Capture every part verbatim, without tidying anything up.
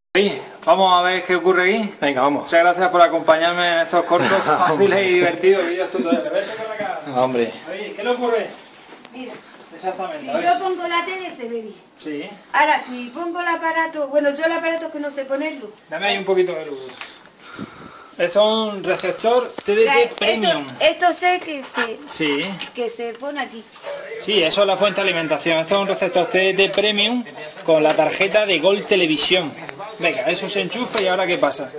Sí, vamos a ver qué ocurre aquí. Venga, vamos. Muchas gracias por acompañarme en estos cortos, fáciles y divertidos vídeos tutoriales. Vete por acá. Hombre. Oye, ¿qué le ocurre? Mira, Exactamente. si a ver. yo pongo la tele se ve bien. Sí. Ahora, si pongo el aparato, bueno, yo el aparato es que no sé ponerlo. Dame ahí un poquito de luz. Es un receptor T D T Esto, Premium. esto sé que se, Sí. que se pone aquí. Sí, eso es la fuente de alimentación. Esto es un receptor T D T Premium con la tarjeta de Gol Televisión. Venga, eso se enchufa y ahora ¿qué pasa?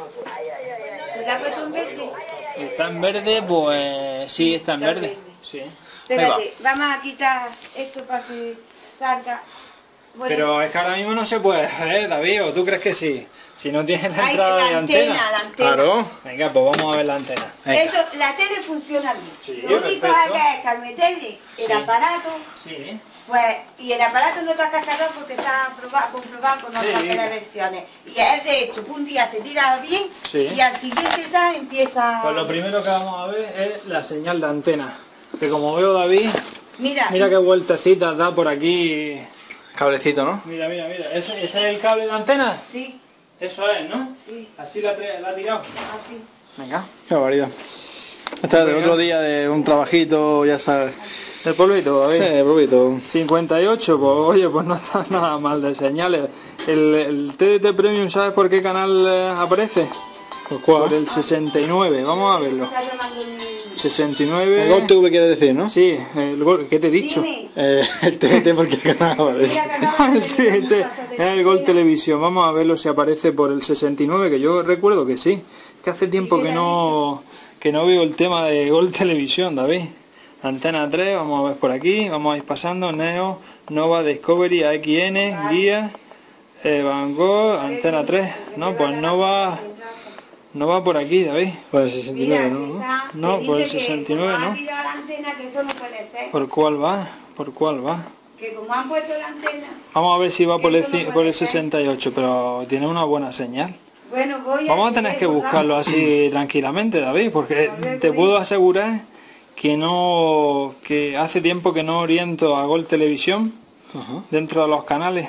¿Se la ha puesto en verde? ¿Está en verde? Pues sí, está en verde. Sí. Espérate, vamos a quitar esto para que salga. Bueno, Pero es que ahora mismo no se puede ver, David, ¿o tú crees que sí? Si no tienes la hay entrada la de antena, antena. la antena. Claro. Venga, pues vamos a ver la antena. Venga. Esto, la tele funciona bien. Sí, Lo único perfecto. que es que al meterle el Sí. aparato, Sí. pues, y el aparato no está cacharrado porque está aprobado- comprobado con otras Sí. televisiones. Y es de hecho que un día se tira bien Sí. y al siguiente ya empieza. Pues lo primero que vamos a ver es la señal de antena. Que como veo, David, Mira, mira qué vueltecitas da por aquí. Cablecito, ¿no? Mira, mira, mira. ¿Ese, ese es el cable de antena? sí, Eso es, ¿no? sí, Así la, tra- la ha tirado. así. Venga. Qué barbaridad. Esta es de otro día de un trabajito, ya sabes. El polvito, Sí, David. probito. cincuenta y ocho, pues oye, pues no está nada mal de señales. El, el T D T Premium, ¿sabes por qué canal eh, aparece? ¿Por cuál? Por el sesenta y nueve, vamos a verlo. Está llamando el- sesenta y nueve. El Gol T V quiere decir, ¿no? Sí, el gol, ¿qué te he dicho? Dime, Eh, el T T porque ganaba, ¿vale? mira que acaba de El T D T, muchachos de es el Gol Sevilla. Televisión, vamos a verlo si aparece por el sesenta y nueve, que yo recuerdo que sí. Que hace tiempo que no, que no veo el tema de Gol Televisión, David. Antena tres, vamos a ver por aquí, vamos a ir pasando, Neo, Nova, Discovery, A X N, Guía, eh, Van Gogh, Antena tres, no, pues no va, no va por aquí, David. Por el sesenta y nueve, Mira, ¿no? está- No, te por el dice que sesenta y nueve, como ¿no? han tirado la antena, que eso no puede ser. ¿Por cuál va? ¿Por cuál va? Que como han puesto la antena, Vamos a ver si va por el, Eso no ci- puede por el ser. sesenta y ocho, pero tiene una buena señal. bueno, voy Vamos a tener que buscarlo así tranquilamente, David, porque A ver, te voy. puedo asegurar que no, que hace tiempo que no oriento a Gol Televisión Ajá. dentro de los canales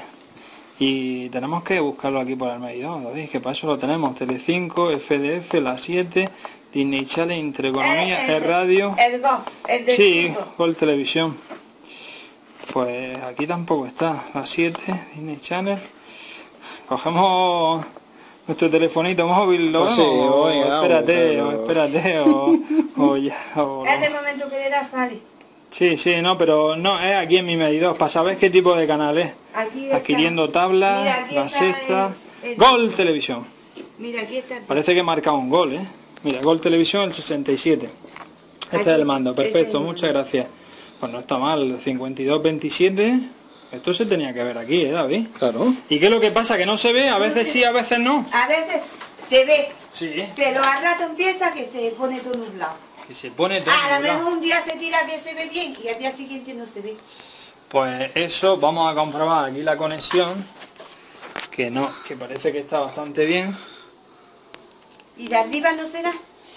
y tenemos que buscarlo aquí por el medidor, David, que para eso lo tenemos. Telecinco, F D F, La siete, Disney Channel, Intereconomía, Eh, el radio. El Go, el de Sí, cinco. Gol Televisión. Pues aquí tampoco está. La siete, Disney Channel. Cogemos nuestro telefonito móvil, ¿lo Pues vemos? sí, o oiga, espérate, o- o espérate, o, o ya, o no. Este momento que le da sale. Sí, sí, no, pero no, es aquí en mi medidor, para saber qué tipo de canal es. Aquí está. Adquiriendo Mira, tabla, aquí la está sexta. el- el- Gol Televisión. Mira, aquí está. Parece que he marcado un gol, ¿eh? Mira, Gol Televisión el sesenta y siete. Este Aquí, es el mando, ese es perfecto, el muchas mando. gracias. Pues no está mal, cincuenta y dos veintisiete. Esto se tenía que ver aquí, ¿eh, David? Claro. ¿Y qué es lo que pasa? ¿Que no se ve? A veces sí, a veces no. A veces se ve, Sí. pero al rato empieza que se pone todo nublado. Que se pone todo A lo nublado. mejor un día se tira que se ve bien y al día siguiente no se ve. Pues eso, vamos a comprobar aquí la conexión. Que no, que parece que está bastante bien. ¿Y de arriba no será?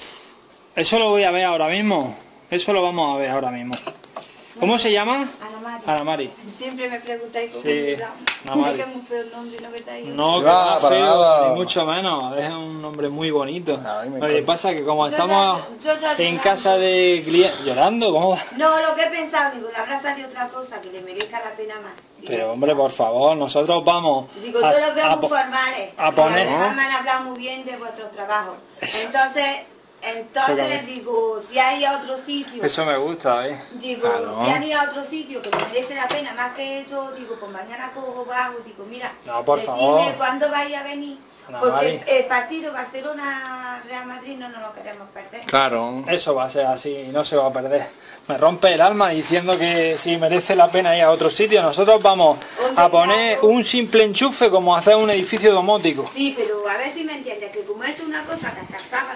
Eso lo voy a ver ahora mismo. Eso lo vamos a ver ahora mismo. ¿Cómo se llama? Ana Mari. Ana Mari. Siempre me preguntáis cómo Sí, me llamo. Ana Mari. Es que es muy feo el nombre, ¿no verdad? No, que Va, va para feo, nada. ni mucho menos. Es un nombre muy bonito. No, a mí me Lo que encanta. pasa es que como Yo estamos ya- yo ya en llorando. casa de clientes... ¿Llorando? ¿Cómo va? No, lo que he pensado, digo, le habrá salido otra cosa que le merezca la pena más. Y Pero ya. hombre, por favor, nosotros vamos Digo, a, yo los veo a muy po- formales. a poner- Y además me han hablado muy bien de vuestros trabajos. Entonces, entonces Claro. digo, si hay otro sitio, Eso me gusta, ¿eh? digo, Claro. si han ido a otro sitio que me merece la pena más que yo, digo, pues mañana cojo bajo, digo, mira, No, por decidme favor. cuándo vais a venir. Ana Porque Mari. el partido Barcelona-Real Madrid no nos lo queremos perder. Claro. Eso va a ser así, no se va a perder. Me rompe el alma diciendo que si merece la pena ir a otro sitio. Nosotros vamos a poner un simple enchufe como hacer un edificio domótico. Sí, pero a ver si me entiendes, que como esto es una cosa que hasta el sábado...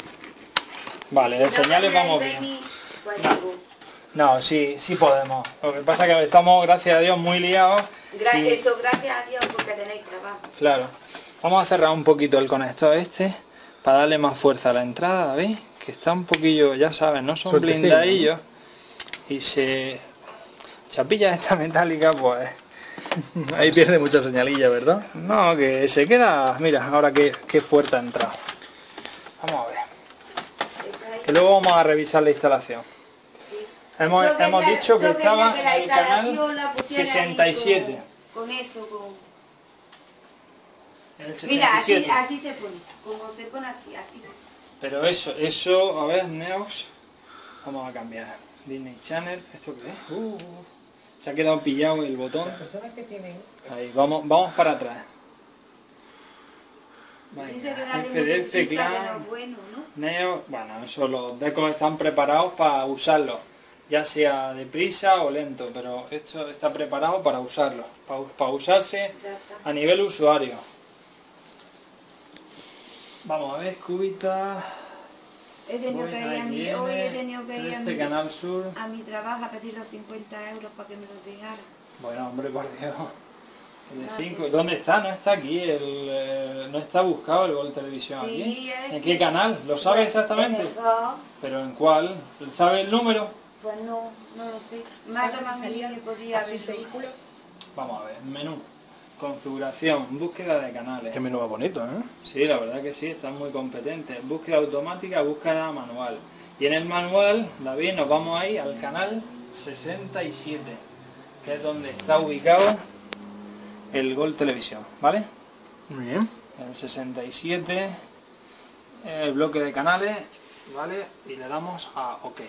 Vale, de si no señales podíais vamos bien. venir, pues digo, No, sí, sí podemos. Lo que pasa es que estamos, gracias a Dios, muy liados. gra- y- eso, gracias a Dios porque tenéis trabajo. Claro. Vamos a cerrar un poquito el conector este para darle más fuerza a la entrada, ¿veis? Que está un poquillo, ya sabes, no son Suertecillo, blindadillos y se... Chapilla esta metálica, pues Ahí pierde mucha señalilla, ¿verdad? No, que se queda... Mira, ahora qué, qué fuerte ha entrado. Vamos a ver. Que luego vamos a revisar la instalación. Sí. Hemos, Yo hemos quería- dicho que yo quería estaba que la en el canal instalación la pusiera ahí sesenta y siete. Con, con eso, con... En el Mira, así, sesenta y siete. así se pone. Como se pone así, así. Pero eso, eso, a ver, Neox. Vamos a cambiar. Disney Channel. ¿Esto qué es? Uh, se ha quedado pillado el botón. Ahí, vamos, vamos para atrás. Dice que Venga, darle F D F, un pizza, Clan, pero bueno, ¿no? Neo, bueno, eso los decos están preparados para usarlo, ya sea deprisa o lento, pero esto está preparado para usarlo, para, para usarse Ya está. a nivel usuario. Vamos a ver, Cubita, He tenido voy que ir a a mi, I hoy he M, tenido que ir a trece, mi, Canal Sur. a mi trabajo a pedir los cincuenta euros para que me los dejara. Bueno, hombre, por Dios. El de cinco. ¿Dónde está? No está aquí, el, eh, no está buscado el Gol Televisión Sí, aquí. es- ¿En qué canal? ¿Lo sabe exactamente? En el dos, ¿Pero en cuál? ¿Sabe el número? pues no, no lo sé. Más o menos me podía sus ver. vehículos. Vamos a ver, menú, configuración, búsqueda de canales. Qué menú más bonito, ¿eh? Sí, la verdad que sí, están muy competentes. Búsqueda automática, búsqueda manual. Y en el manual, David, nos vamos ahí al canal sesenta y siete, que es donde está ubicado el Gol Televisión, ¿vale? Muy bien. El sesenta y siete, el bloque de canales, ¿vale? Y le damos a OK.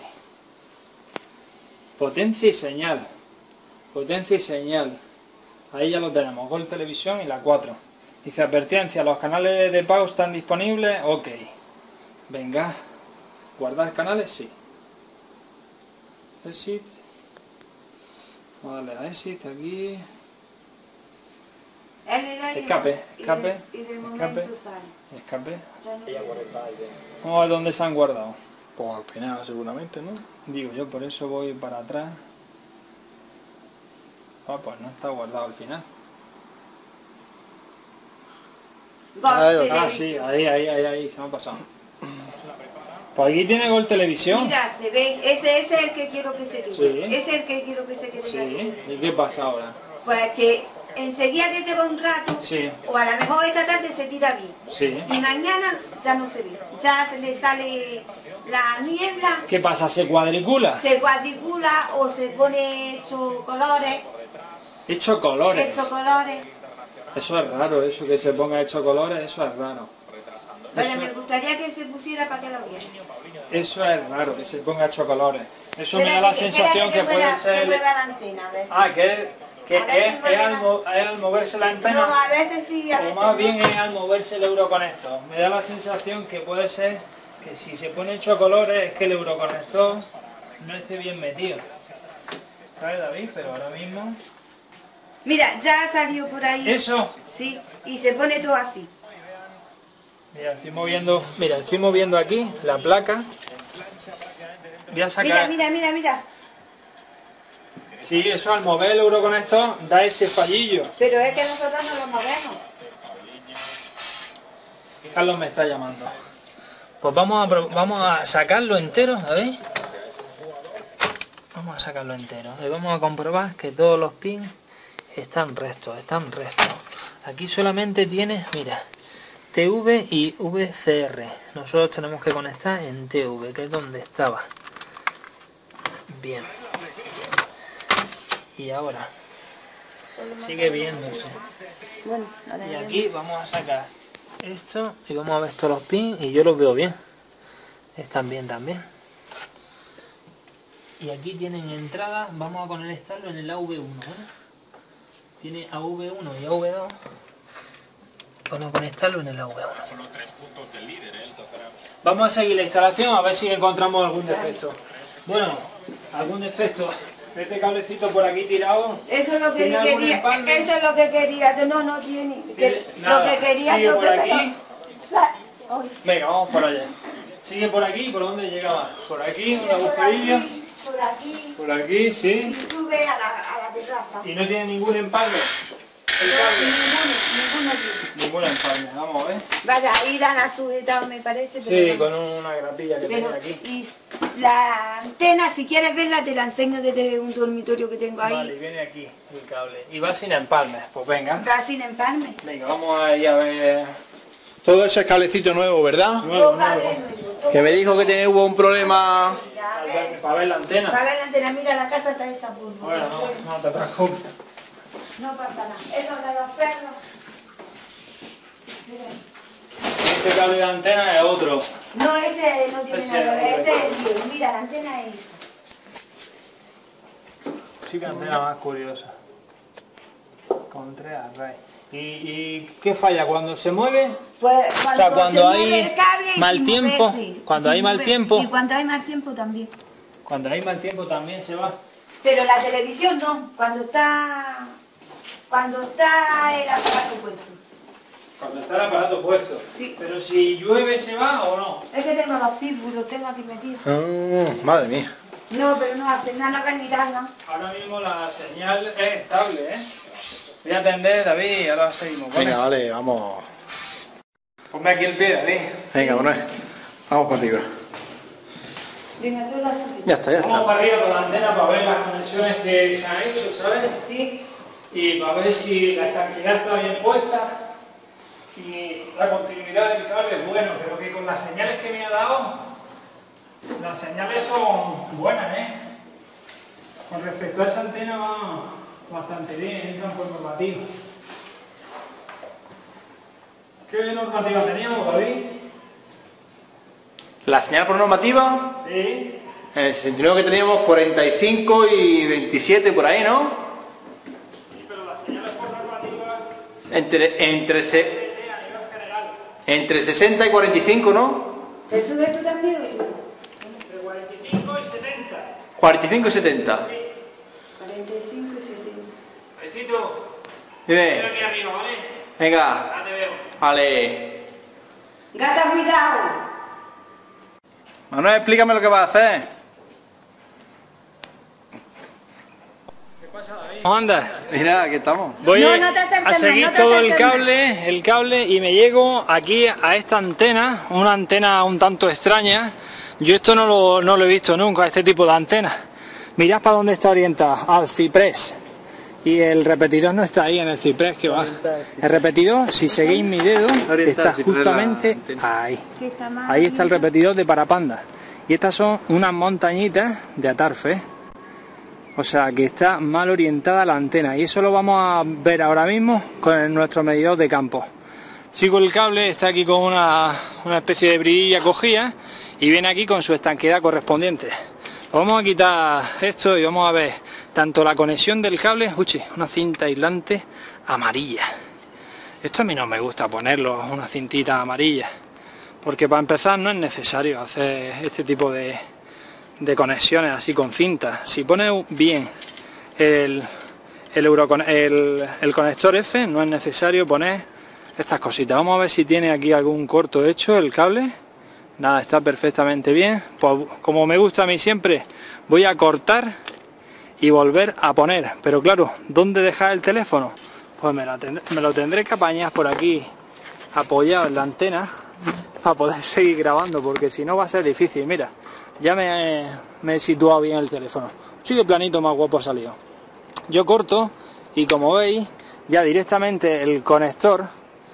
Potencia y señal. Potencia y señal. Ahí ya lo tenemos, Gol Televisión y la cuatro. Dice advertencia, los canales de pago están disponibles, OK. Venga, guardar canales, sí. Exit. Vamos a darle a Exit aquí. Él le da y de- Escape, y de- escape, Y de momento escape. sale. Escape. Ya no sé. Vamos a ver dónde se han guardado. Pues al final seguramente, ¿no? Digo yo, por eso voy para atrás. Ah, pues no está guardado al final. Gol Ah, Ah, sí, Televisión. ahí, ahí, ahí, ahí, se me ha pasado. Pues aquí tiene Gol Televisión. Mira, se ve, ese, ese es el que quiero que se quede. Sí. Ese es el que quiero que se quede. Sí, ¿y qué pasa ahora? Pues que enseguida que lleva un rato, Sí. o a lo mejor esta tarde se tira bien. Sí. Y mañana ya no se ve. Ya se le sale la niebla, ¿Qué pasa? ¿Se cuadricula? se cuadricula o se pone hecho colores, Hecho colores. hecho colores. Eso es raro, eso que se ponga hecho colores, eso es raro. Pero Eso, me gustaría que se pusiera para que lo viera. eso es raro, que se ponga hecho colores. Eso me da Espérate la que- sensación espérate que puede mueva- que ser... mueva la antena, a ver si- Ah, que, que A ver si es, es mueve al, la- mo- es al moverse la antena. No, a veces sí, a O veces más no. bien es al moverse el euroconector. Me da la sensación que puede ser que si se pone hecho colores es que el euroconector no esté bien metido. ¿Sabes, David? Pero ahora mismo... Mira, ya ha salido por ahí. Eso. Sí, y se pone todo así. Mira, estoy moviendo... Mira, estoy moviendo aquí la placa. Voy a Mira, sacar... mira, mira, mira. Sí, eso al mover el euroconector da ese fallillo. Pero es que nosotros no lo movemos. Carlos me está llamando. Pues vamos a, pro- vamos a sacarlo entero, a ver. Vamos a sacarlo entero. Y vamos a comprobar que todos los pins están rectos, están rectos. Aquí solamente tiene, mira, T V y V C R. Nosotros tenemos que conectar en T V, que es donde estaba. Bien. Y ahora sigue viéndose. Bueno, ahora Y ya- aquí vamos a sacar esto y vamos a ver todos los pins y yo los veo bien. Están bien también. Y aquí tienen entrada, vamos a conectarlo en el A V uno, ¿vale? Tiene A V uno y A V dos. Vamos a conectarlo en el A V uno. Vamos a seguir la instalación a ver si encontramos algún defecto. Bueno, algún defecto. Este cablecito por aquí tirado. Eso es lo que ¿Tiene yo algún quería, empalme? eso es lo que quería, yo no, no tiene, que- Tiene- lo nada, que quería sigue yo por que se aquí. lo- sa- Ay, Venga, vamos por allá. Sigue por aquí, ¿por dónde llegaba? Por aquí, un por agujerillo. aquí, por aquí, Por aquí, y sí. sube a la, a la terraza. Y no tiene ningún empalme. el cable. Ninguno, ninguno tiene. Ninguna empalme, vamos a ver. Vaya, ahí la han sujetado, me parece. Sí, pero con no. una grapilla que Pero, tiene aquí. y la antena, si quieres verla, te la enseño desde un dormitorio que tengo ahí. Vale, viene aquí el cable. Y va sin empalmes, pues venga. Va sin empalme. Venga, vamos a ir a ver. Todo ese cablecito nuevo, ¿verdad? Nuevo, Todo cable nuevo. nuevo, todo. Que me dijo que tenía, hubo un problema. Ya Para ves. ver, para ver la antena. Para ver la antena, mira, la casa está hecha polvo. Bueno, no, no te preocupes. No pasa nada. Eso de los perros. Mira. Este cable de antena es otro. No, ese no tiene Ese nada que ver, es ese es el mío. Mira, la antena es esa. Sí, que antena más curiosa. Con tres arrays. ¿Y, ¿Y qué falla? ¿Cuando se mueve? Pues cuando, O sea, cuando se hay mueve el cable y mal sin tiempo, moverse, cuando sin hay mal moverse. tiempo. Y cuando hay mal tiempo también. Cuando hay mal tiempo también se va. Pero la televisión no, cuando está cuando está el aparato puesto. Cuando está el aparato puesto. Sí. Pero si llueve se va o no. Es que tengo los pitbulls, los tengo aquí metidos. Ah, madre mía. No, pero no hacen nada, no hagan ni nada, ¿no? Ahora mismo la señal es estable, ¿eh? Voy a atender, David, y ahora seguimos. ¿vale? Venga, vale, vamos. Ponme aquí el pie, David. Venga, bueno, vamos para arriba. Venga, yo la subí. Ya está, ya Vamos está. para arriba con la antena para ver las conexiones que se han hecho, ¿sabes? Sí. Y para ver si la estanquidad está bien puesta y la continuidad del cable es bueno, pero que con las señales que me ha dado, las señales son buenas, ¿eh? Con respecto a esa antena va bastante bien, entran por normativa. ¿Qué normativa teníamos, David? La señal por normativa, Sí. en el sesenta y nueve que teníamos cuarenta y cinco y veintisiete por ahí, ¿no? Sí, pero las señales por normativa Entre, entre, se, a nivel general. entre sesenta y cuarenta y cinco, ¿no? ¿Te subes tú también o yo? Entre cuarenta y cinco y setenta. cuarenta y cinco y setenta. cuarenta y cinco y setenta. Davidito, Dime, ven aquí arriba, ¿vale? venga, Ya te veo. vale. Gata, cuidado. Manuel, explícame lo que vas a hacer. ¿Qué pasa, David? ¿Cómo andas? Mira, aquí estamos. Voy No, no te acerques a más, seguir no te todo el acerques más. cable, el cable y me llego aquí a esta antena, una antena un tanto extraña. Yo esto no lo, no lo he visto nunca, este tipo de antena. Mirad para dónde está orientada, al ciprés. Y el repetidor no está ahí en el ciprés, que va. El repetidor, si seguís mi dedo, está justamente ahí. Que está mal. Ahí está el repetidor de parapanda. Y estas son unas montañitas de atarfe. O sea que está mal orientada la antena. Y eso lo vamos a ver ahora mismo con nuestro medidor de campo. Sigo el cable, está aquí con una, una especie de brillilla cogida. Y viene aquí con su estanqueidad correspondiente. Vamos a quitar esto y vamos a ver tanto la conexión del cable, uy, una cinta aislante amarilla. Esto a mí no me gusta ponerlo, una cintita amarilla, porque para empezar no es necesario hacer este tipo de, de conexiones así con cintas. Si pones bien el, el, Eurocon- el, el conector F, no es necesario poner estas cositas. Vamos a ver si tiene aquí algún corto hecho el cable. Nada, está perfectamente bien. Pues, como me gusta a mí siempre, voy a cortar y volver a poner. Pero claro, ¿dónde dejar el teléfono? Pues me, la tendré, me lo tendré que apañar por aquí, apoyado en la antena, para poder seguir grabando, porque si no va a ser difícil. Mira, ya me, me he situado bien el teléfono. Sí, qué planito más guapo ha salido. Yo corto y como veis, ya directamente el conector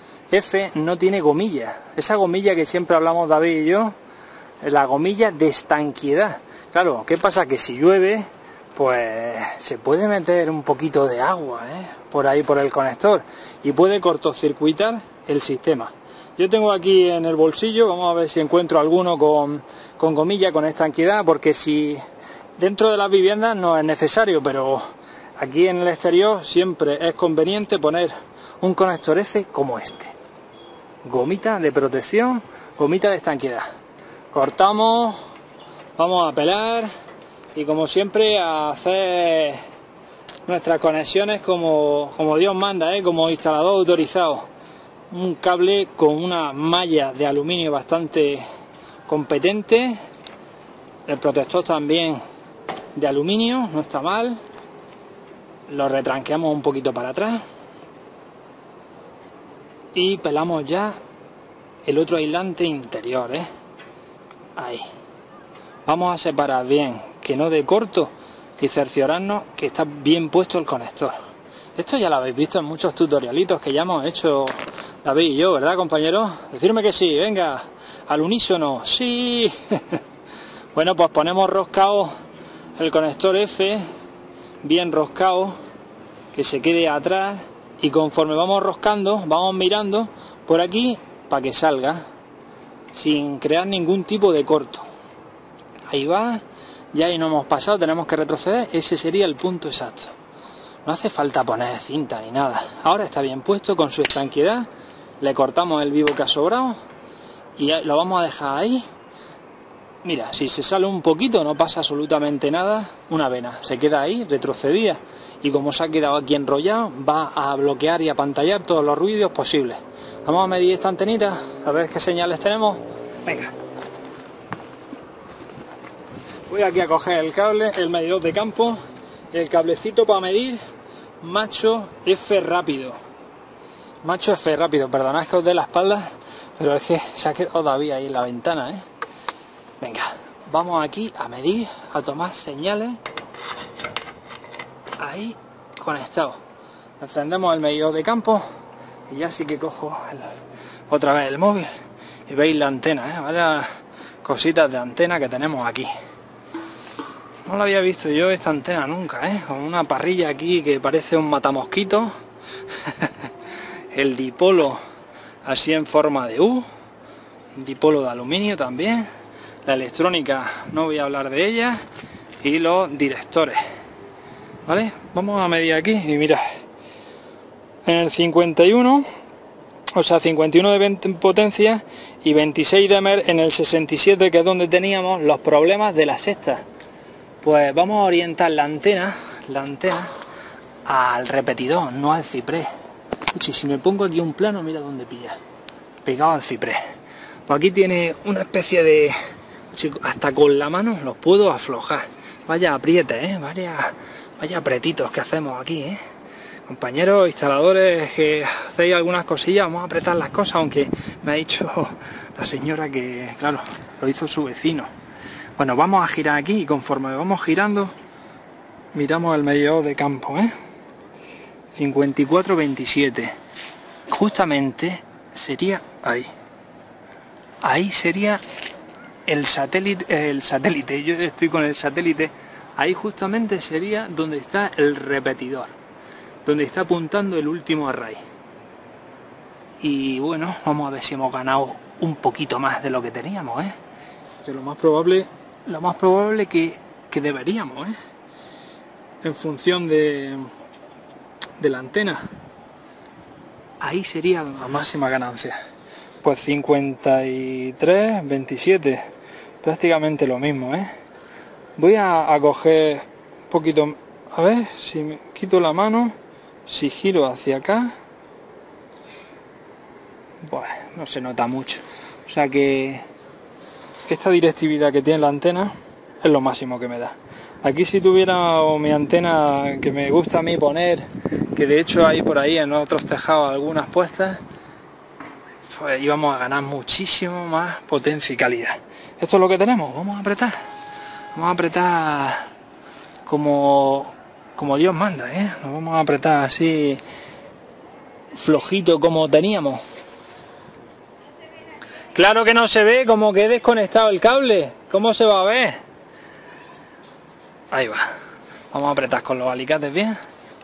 F no tiene gomilla, esa gomilla que siempre hablamos David y yo, la gomilla de estanqueidad. Claro, ¿qué pasa? Que si llueve, pues se puede meter un poquito de agua, ¿eh? por ahí por el conector y puede cortocircuitar el sistema. Yo tengo aquí en el bolsillo, vamos a ver si encuentro alguno con, con gomilla, con estanqueidad, porque si dentro de las viviendas no es necesario, pero aquí en el exterior siempre es conveniente poner un conector F como este. Gomita de protección, gomita de estanqueidad. Cortamos, vamos a pelar y como siempre a hacer nuestras conexiones como, como Dios manda, ¿eh? Como instalador autorizado. Un cable con una malla de aluminio bastante competente. El protector también de aluminio, no está mal. Lo retranqueamos un poquito para atrás. y pelamos ya el otro aislante interior, ¿eh? Ahí. Vamos a separar bien, que no dé corto, y cerciorarnos que está bien puesto el conector. Esto ya lo habéis visto en muchos tutorialitos que ya hemos hecho David y yo, ¿verdad, compañeros? Decirme que sí, venga, al unísono, sí. Bueno, pues ponemos roscado el conector F, bien roscado, que se quede atrás, y conforme vamos roscando, vamos mirando por aquí para que salga, sin crear ningún tipo de corto. Ahí va, ya ahí no hemos pasado, tenemos que retroceder, ese sería el punto exacto. No hace falta poner cinta ni nada. Ahora está bien puesto con su estanqueidad. Le cortamos el vivo que ha sobrado y lo vamos a dejar ahí. Mira, si se sale un poquito no pasa absolutamente nada. Una vena se queda ahí retrocedida y como se ha quedado aquí enrollado va a bloquear y a pantallar todos los ruidos posibles. Vamos a medir esta antenita a ver qué señales tenemos. Venga. Voy aquí a coger el cable, el medidor de campo, el cablecito para medir macho F rápido. Macho F rápido, perdonad que os dé la espalda, pero es que se ha quedado todavía ahí en la ventana, ¿eh? Venga, vamos aquí a medir, a tomar señales. Ahí, conectado. Encendemos el medidor de campo y ya sí que cojo el, otra vez el móvil y veis la antena, ¿eh? Varias cositas de antena que tenemos aquí. No la había visto yo esta antena nunca, ¿eh? Con una parrilla aquí que parece un matamosquito. El dipolo así en forma de U. Dipolo de aluminio también. La electrónica, no voy a hablar de ella. Y los directores. ¿Vale? Vamos a medir aquí y mirad. En el cincuenta y uno, o sea, cincuenta y uno de potencia y veintiséis de mer en el sesenta y siete, que es donde teníamos los problemas de la sexta. Pues vamos a orientar la antena, la antena al repetidor, no al ciprés. Uy, si me pongo aquí un plano, mira dónde pilla. Pegado al ciprés. Pues aquí tiene una especie de... Chicos, hasta con la mano los puedo aflojar. Vaya apriete, ¿eh? Vaya, vaya apretitos que hacemos aquí, ¿eh? Compañeros, instaladores que hacéis algunas cosillas, vamos a apretar las cosas, aunque me ha dicho la señora que, claro, lo hizo su vecino. Bueno, vamos a girar aquí y conforme vamos girando, miramos el medidor de campo, ¿eh? cincuenta y cuatro veintisiete. Justamente sería ahí. Ahí sería el satélite, el satélite, yo estoy con el satélite. Ahí justamente sería donde está el repetidor, donde está apuntando el último array. Y bueno, vamos a ver si hemos ganado un poquito más de lo que teníamos, ¿eh? Que lo más probable... Lo más probable que, que deberíamos, ¿eh? En función de, de la antena. Ahí sería la máxima ganancia. Pues cincuenta y tres veintisiete. Prácticamente lo mismo, ¿eh? Voy a, a coger un poquito... A ver, si me quito la mano, si giro hacia acá... Pues no se nota mucho. O sea que... Esta directividad que tiene la antena es lo máximo que me da. Aquí si tuviera mi antena que me gusta a mí poner, que de hecho hay por ahí en otros tejados algunas puestas, pues íbamos a ganar muchísimo más potencia y calidad. Esto es lo que tenemos, vamos a apretar. Vamos a apretar como, como Dios manda, ¿eh? Nos vamos a apretar así flojito como teníamos. Claro que no se ve, como que he desconectado el cable. ¿Cómo se va a ver? Ahí va. Vamos a apretar con los alicates bien.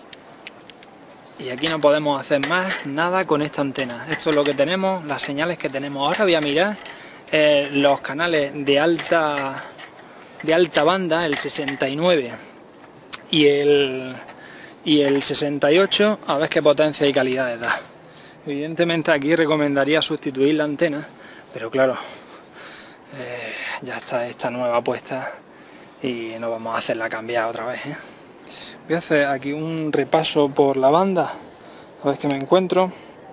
Y aquí no podemos hacer más nada con esta antena. Esto es lo que tenemos, las señales que tenemos. Ahora voy a mirar eh, los canales de alta, de alta banda, el sesenta y nueve y el, y el sesenta y ocho, a ver qué potencia y calidad da. Evidentemente aquí recomendaría sustituir la antena. Pero claro, eh, ya está esta nueva puesta y no vamos a hacerla cambiar otra vez, ¿eh? Voy a hacer aquí un repaso por la banda, a ver qué me encuentro.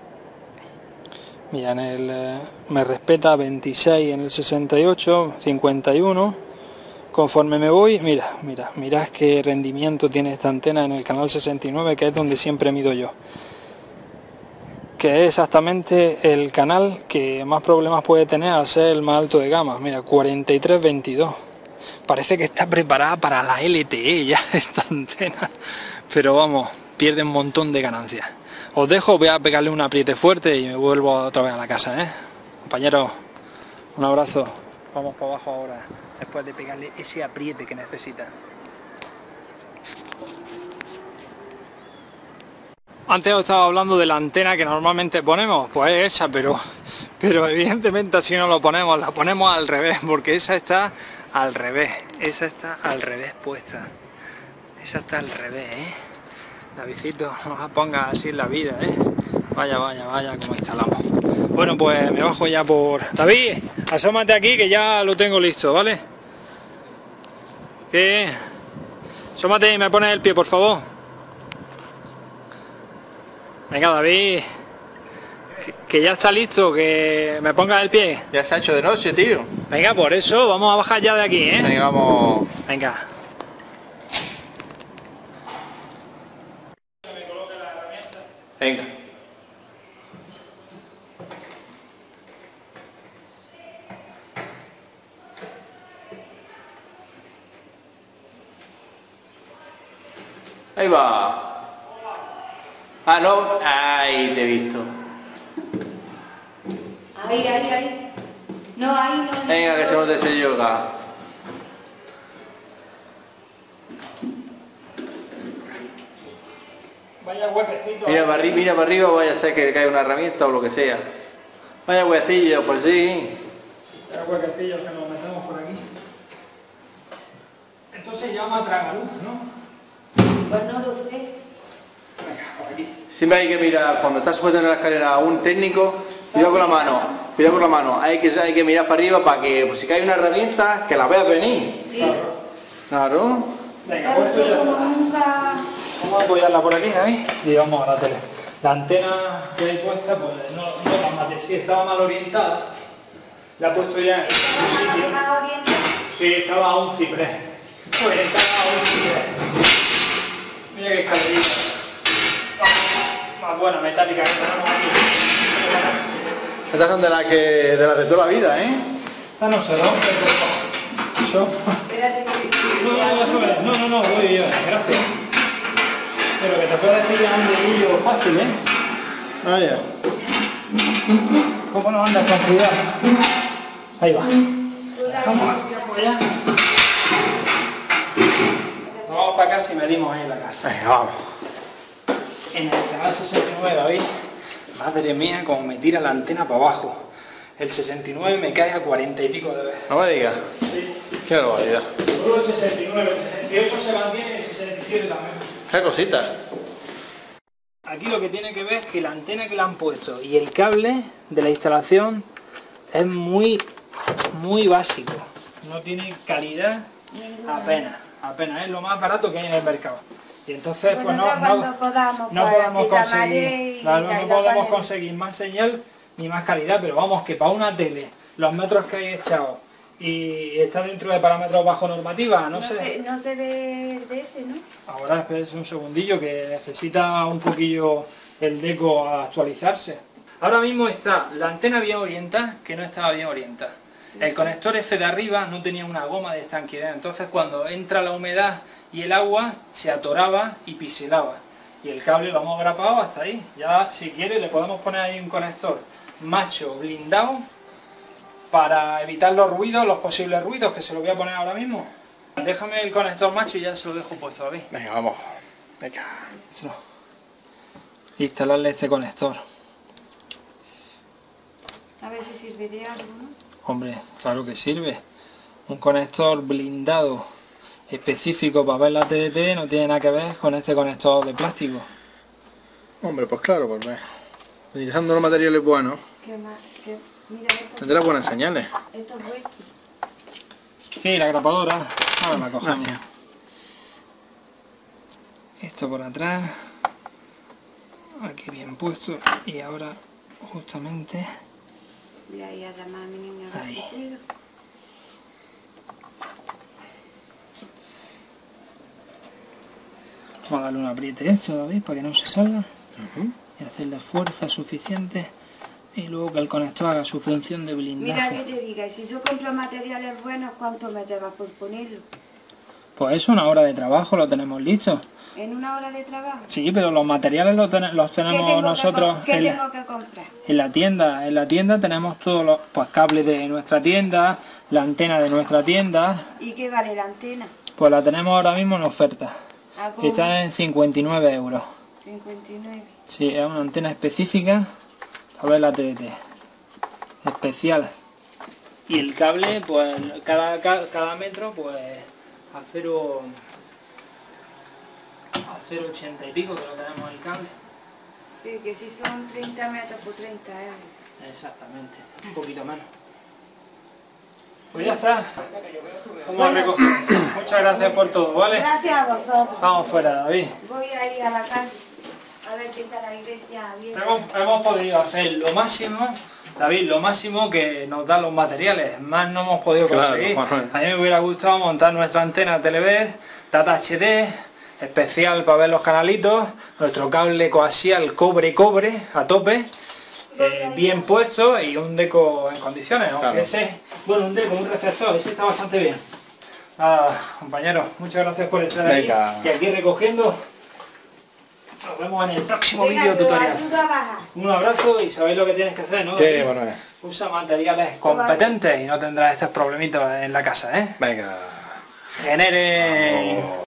Mira, en el, eh, me respeta veintiséis en el sesenta y ocho, cincuenta y uno. Conforme me voy, mira, mira, mirad qué rendimiento tiene esta antena en el canal sesenta y nueve, que es donde siempre mido yo. que es exactamente el canal que más problemas puede tener al ser el más alto de gama. Mira, cuarenta y tres veintidós. Parece que está preparada para la L T E ya esta antena, pero vamos, pierde un montón de ganancias. Os dejo, voy a pegarle un apriete fuerte y me vuelvo otra vez a la casa, ¿eh? Compañeros, un abrazo. Vamos para abajo ahora, después de pegarle ese apriete que necesita. Antes os estaba hablando de la antena que normalmente ponemos, pues es esa, pero, pero evidentemente así no lo ponemos, la ponemos al revés, porque esa está al revés, esa está al revés puesta, esa está al revés, ¿eh? Davidcito, no la ponga así en la vida, ¿eh? Vaya, vaya, vaya, como instalamos. Bueno, pues me bajo ya por... David, asómate aquí que ya lo tengo listo, ¿vale? ¿Qué? Asómate y me pones el pie, por favor. Venga, David, que, que ya está listo, que me pongas el pie. Ya se ha hecho de noche, tío. Venga, por eso, vamos a bajar ya de aquí, ¿eh? Venga, vamos. Venga. Venga. Ahí va. Ah, no. Ahí te he visto. Ahí, ahí, ahí. No, ahí no. Venga, que se nos dese yoga. Vaya huequecito. Mira para arriba, mira para arriba, vaya a ser que cae una herramienta o lo que sea. Vaya huequecillo, por sí. Vaya huequecillo que nos metemos por aquí. Esto se llama tragaluz, ¿no? Pues no lo sé. Venga, por aquí. Siempre hay que mirar, cuando estás subiendo en la escalera a un técnico, cuidado con la mano, cuidado con la mano. Hay que, hay que mirar para arriba para que, pues, si cae una herramienta, que la veas venir. Sí. Claro. Venga, pues esto ya como está. nunca... Vamos a apoyarla por aquí, David, y vamos a la tele. La antena que hay puesta, pues no, no la maté, sí estaba mal orientada. La he puesto ya en su sitio. Más orientada. Sí, estaba a un ciprés. Orientada a un ciprés. Mira qué escalerita. Más buena, metálica que tenemos aquí. Estas son de las que, de las de toda la vida, ¿eh? Esta no se rompe, pero... Eso... Espérate que... No, no, no, no, no, no, voy yo, gracias. Pero que te puedes pillar un dedillo fácil, ¿eh? Ah, ya. ¿Cómo no andas con cuidado? Ahí va. Vamos a allá. Vamos para casa y medimos ahí en la casa. Venga, vamos. En el canal sesenta y nueve, David, madre mía, como me tira la antena para abajo. El sesenta y nueve me cae a cuarenta y pico de veces. No me digas. Sí. Qué barbaridad. Solo el sesenta y nueve, el sesenta y ocho se mantiene y el sesenta y siete también. Qué cositas. Aquí lo que tiene que ver es que la antena que le han puesto y el cable de la instalación es muy, muy básico. No tiene calidad apenas, apenas. Es lo más barato que hay en el mercado. Y entonces pues Bueno, no, ya no, cuando podamos, no pues, podemos te llamaré conseguir, y claro, ya no la podemos ponemos. conseguir más señal ni más calidad, pero vamos, que para una tele, los metros que hay echados y está dentro de parámetros bajo normativa, no, No sé. sé, no sé de, de ese, ¿no? Ahora espérese un segundillo que necesita un poquillo el deco a actualizarse. Ahora mismo está la antena bien orientada, que no estaba bien orientada. El conector F de arriba no tenía una goma de estanquidad, entonces cuando entra la humedad y el agua se atoraba y piselaba. Y el cable lo hemos grapado hasta ahí. Ya si quiere le podemos poner ahí un conector macho blindado para evitar los ruidos, los posibles ruidos, que se lo voy a poner ahora mismo. Déjame el conector macho y ya se lo dejo puesto, David. Venga, vamos. Venga. Instalarle este conector. A ver si sirve de algo, ¿no? Hombre, claro que sirve. Un conector blindado específico para ver la T D T no tiene nada que ver con este conector de plástico. Hombre, pues claro, pues ve. Utilizando los materiales buenos, ¿Qué más? ¿Qué? Mira, esto, tendrá buenas señales. esto es vuestro. Sí, la grapadora. Ahora la cogemos. Gracias. Esto por atrás. Aquí bien puesto. Y ahora justamente... Voy a ir a llamar a mi niño a ver Ahí. si puedo. Vamos a darle un apriete a esto, David, para que no se salga. Uh-huh. y hacerle fuerza suficiente y luego que el conector haga su función de blindaje. Mira que te diga, y si yo compro materiales buenos, ¿cuánto me lleva por ponerlo? Pues es una hora de trabajo, lo tenemos listo. ¿En una hora de trabajo? Sí, pero los materiales los, ten los ¿Qué tenemos tengo nosotros que, ¿qué en, tengo que comprar? en la tienda. En la tienda tenemos todos los pues, cables de nuestra tienda, la antena de nuestra tienda. ¿Y qué vale la antena? Pues la tenemos ahora mismo en oferta. ¿A cómo? Está en cincuenta y nueve euros. cincuenta y nueve. Sí, es una antena específica para ver la T D T. Especial. Y el cable, pues cada, cada metro, pues a cero... a cero ochenta y pico que lo tenemos el cable. Sí, que si son treinta metros por treinta euros. Exactamente, un poquito menos. Pues ya está. Vamos a recoger. Muchas gracias por todo, ¿vale? Gracias a vosotros. Vamos fuera, David. Voy a ir a la calle a ver si está la iglesia abierta. Hemos, hemos podido hacer lo máximo, David, lo máximo que nos dan los materiales. Más no hemos podido conseguir. Claro, bueno. A mí me hubiera gustado montar nuestra antena Telever, Data H D, especial para ver los canalitos, nuestro cable coaxial cobre-cobre a tope, eh, bien puesto y un deco en condiciones, aunque Claro. ese, bueno, un deco, un receptor, ese está bastante bien. Nada, compañeros, muchas gracias por estar Venga. aquí y aquí recogiendo. Nos vemos en el próximo Venga, vídeo que os tutorial. ayudo a bajar. Un abrazo y sabéis lo que tienes que hacer, ¿no? Sí, bueno, eh. Usa materiales competentes y no tendrás estos problemitas en la casa, ¿eh? Venga. Genere...